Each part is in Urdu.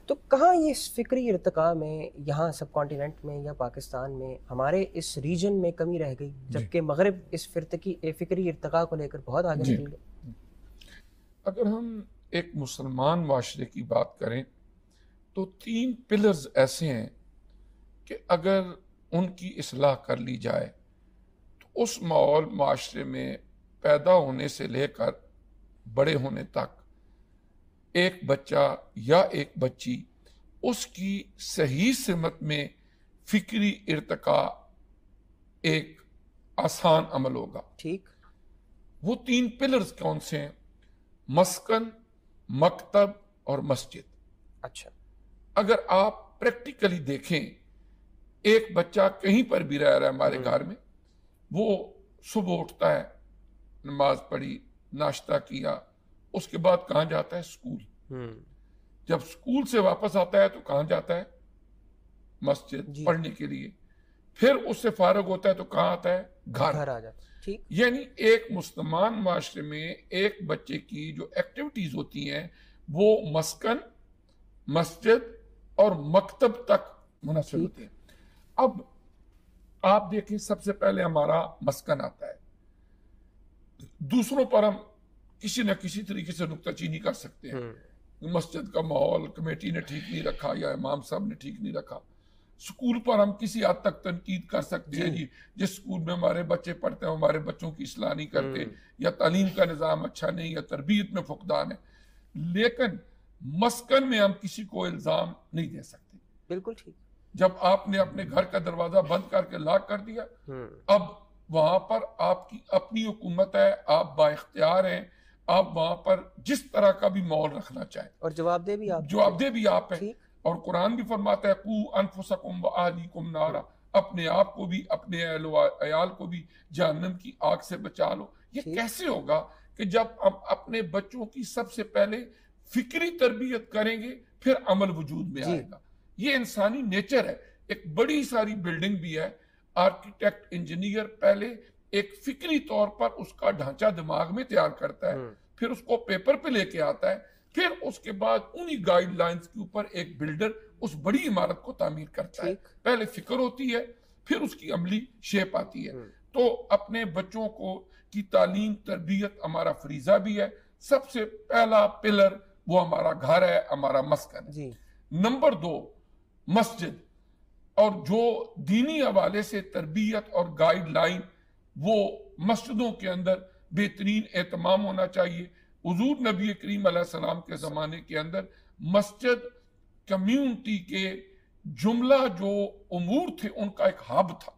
تو کہاں یہ اس فکری ارتقاء میں یہاں سب کانٹیننٹ میں یا پاکستان میں ہمارے اس ریجن میں کمی رہ گئی، جی جبکہ مغرب اس فکری ارتقاء کو لے کر بہت آگے جی نکل گئے؟ اگر ہم ایک مسلمان معاشرے کی بات کریں تو 3 پلرز ایسے ہیں کہ اگر ان کی اصلاح کر لی جائے تو اس ماحول معاشرے میں پیدا ہونے سے لے کر بڑے ہونے تک ایک بچہ یا ایک بچی اس کی صحیح سمت میں فکری ارتقاء ایک آسان عمل ہوگا۔ ٹھیک. وہ 3 پلرز کون سے ہیں؟ مسکن، مکتب اور مسجد۔ اچھا. اگر آپ پریکٹیکلی دیکھیں، ایک بچہ کہیں پر بھی رہ رہا ہے ہمارے گھر میں، وہ صبح اٹھتا ہے، نماز پڑھی، ناشتہ کیا، اس کے بعد کہاں جاتا ہے؟ اسکول۔ جب اسکول سے واپس آتا ہے تو کہاں جاتا ہے؟ مسجد جی. پڑھنے کے لیے۔ پھر اس سے فارغ ہوتا ہے تو کہاں آتا ہے؟ گھر۔ گھر آ جاتا. ٹھیک. یعنی ایک مسلمان معاشرے میں ایک بچے کی جو ایکٹیویٹیز ہوتی ہیں وہ مسکن، مسجد اور مکتب تک منحصر ٹھیک. ہوتی ہیں۔ اب آپ دیکھیں، سب سے پہلے ہمارا مسکن آتا ہے۔ دوسروں پر ہم کسی نہ کسی طریقے سے نکتہ چینی کر سکتے ہیں۔ مسجد کا ماحول کمیٹی نے ٹھیک نہیں رکھا یا امام صاحب نے ٹھیک نہیں رکھا۔ سکول پر ہم کسی حد تک تنقید کر سکتے ہیں، جی جس سکول میں ہمارے بچے پڑھتے ہیں ہمارے بچوں کی اصلاح نہیں کرتے، یا تعلیم کا نظام اچھا نہیں، یا تربیت میں فقدان ہے۔ لیکن مسکن میں ہم کسی کو الزام نہیں دے سکتے۔ بالکل ٹھیک. جب آپ نے اپنے گھر کا دروازہ بند کر کے لاک کر دیا، اب وہاں پر آپ کی اپنی حکومت ہے، آپ با اختیار ہیں، آپ وہاں پر جس طرح کا بھی ماحول رکھنا چاہیں، اور جواب دہ بھی آپ. جواب دہ بھی آپ ہیں۔ ٹھیک. اور قرآن بھی فرماتا ہے قُوا انفسکم واہلیکم نارا، اپنے آپ کو بھی، اپنے اہل و عیال کو بھی جہنم کی آگ سے بچا لو۔ یہ کیسے ہوگا کہ جب ہم اپنے بچوں کی سب سے پہلے فکری تربیت کریں گے پھر عمل وجود میں آئے گا۔ یہ انسانی نیچر ہے۔ ایک بڑی ساری بلڈنگ بھی ہے، آرکیٹیکٹ انجینئر پہلے ایک فکری طور پر اس کا ڈھانچہ دماغ میں تیار کرتا ہے، پھر اس کو پیپر پہ لے کے آتا ہے، پھر اس کے بعد انہی گائیڈ لائنز کے اوپر ایک بلڈر اس بڑی عمارت کو تعمیر کرتا ہے۔ پہلے فکر ہوتی ہے، پھر اس کی عملی شیپ آتی ہے۔ تو اپنے بچوں کو کی تعلیم تربیت ہمارا فریضہ بھی ہے۔ سب سے پہلا پلر وہ ہمارا گھر ہے، ہمارا مسکن ہے۔ نمبر 2 مسجد، اور جو دینی حوالے سے تربیت اور گائیڈ لائن، وہ مسجدوں کے اندر بہترین اہتمام ہونا چاہیے۔ حضور نبی کریم علیہ السلام کے زمانے کے اندر مسجد کمیونٹی کے جملہ جو امور تھے ان کا ایک ہب تھا۔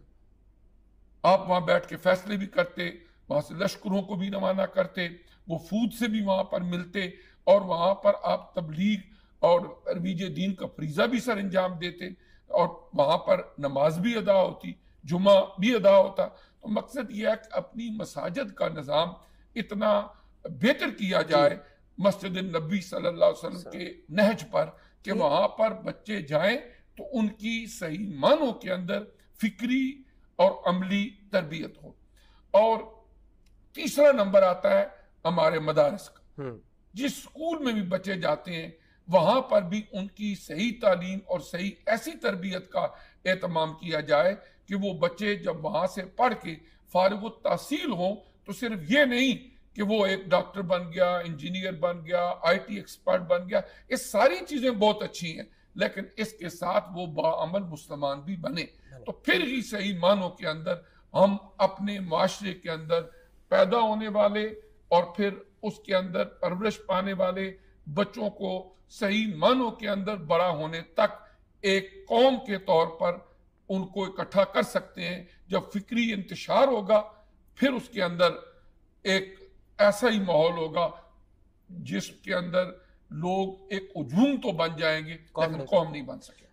آپ وہاں بیٹھ کے فیصلے بھی کرتے، وہاں سے لشکروں کو بھی روانہ کرتے، وہ فوج سے بھی وہاں پر ملتے، اور وہاں پر آپ تبلیغ اور ترویج دین کا فریضہ بھی سر انجام دیتے، اور وہاں پر نماز بھی ادا ہوتی، جمعہ بھی ادا ہوتا۔ تو مقصد یہ ہے کہ اپنی مساجد کا نظام اتنا بہتر کیا جائے مسجد النبی صلی اللہ علیہ وسلم کے نہج پر، کہ وہاں پر بچے جائیں تو ان کی صحیح معنوں کے اندر فکری اور عملی تربیت ہو۔ اور تیسرا نمبر آتا ہے ہمارے مدارس کا۔ جس سکول میں بھی بچے جاتے ہیں وہاں پر بھی ان کی صحیح تعلیم اور صحیح ایسی تربیت کا اہتمام کیا جائے کہ وہ بچے جب وہاں سے پڑھ کے فارغ التحصیل ہوں تو صرف یہ نہیں کہ وہ ایک ڈاکٹر بن گیا، انجینئر بن گیا، آئی ٹی ایکسپرٹ بن گیا، یہ ساری چیزیں بہت اچھی ہیں، لیکن اس کے ساتھ وہ باعمل مسلمان بھی بنے۔ تو پھر ہی صحیح معنوں کے اندر ہم اپنے معاشرے کے اندر پیدا ہونے والے اور پھر اس کے اندر پرورش پانے والے بچوں کو صحیح معنوں کے اندر بڑا ہونے تک ایک قوم کے طور پر ان کو اکٹھا کر سکتے ہیں۔ جب فکری انتشار ہوگا پھر اس کے اندر ایک ایسا ہی ماحول ہوگا جس کے اندر لوگ ایک ہجوم تو بن جائیں گے لیکن قوم نہیں بن سکے۔